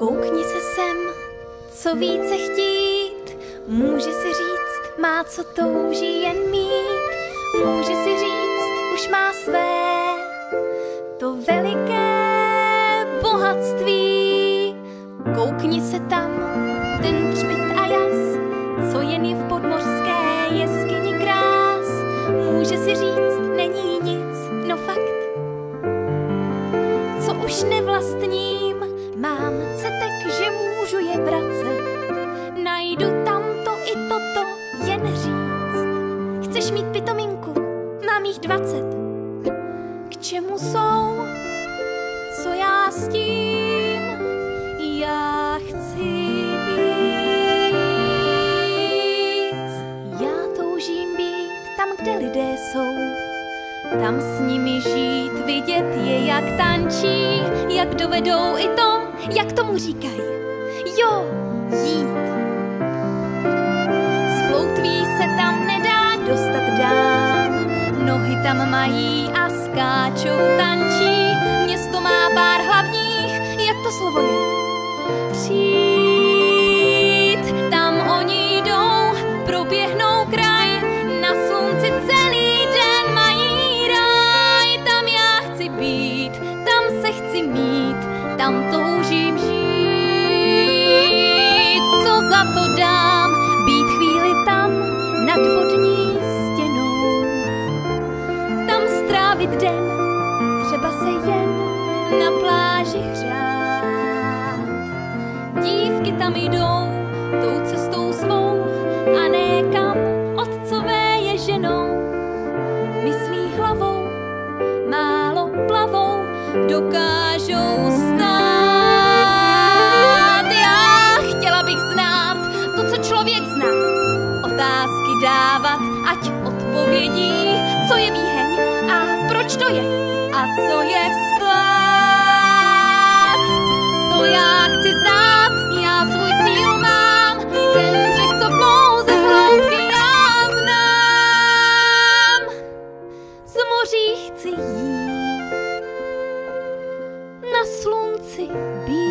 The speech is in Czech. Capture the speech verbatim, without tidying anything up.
Koukni se sem, co více chtít, může si říct, má co touží jen mít, může si říct, už má své, to veliké bohatství. Koukni se tam, ten třpyt a jas, co jen je v podmořské jeskyni krás, může si říct, není nic, no fakt, co už nevlastním, mám cetek, že můžu je vracet, najdu tamto i toto, jen říct. Chceš mít pitominku? Mám jich dvacet. K čemu jsou? Co já s tím? Já chci víc. Já toužím být tam, kde lidé jsou, tam s nimi žít, vidět je, jak tančí, jak dovedou i to, jak tomu říkají. Jo, jít. Z ploutví se tam nedá dostat dám, nohy tam mají a skáčou, tančí. Město má pár hlavních, jak to slovo je? Přijít, tam oni jdou, proběhnou kraj, na slunci celý den mají ráj. Tam já chci být, tam se chci mít, tam toužím žít. Co za to dám, být chvíli tam nad vodní stěnou, tam strávit den, třeba se jen na pláži hřát. Dívky tam jdou tou cestou svou a ne kam otcové je ženou. Myslí hlavou, málo plavou, dokážou stát. Já chtěla bych znát to, co člověk zná, otázky dávat, ať odpovědí, co je výheň a proč to je a co je vzklad. To já chci znát, já svůj cíl mám, ten břeh, co pouze z hloubky já znám. Z moří chci jít, na slunci být.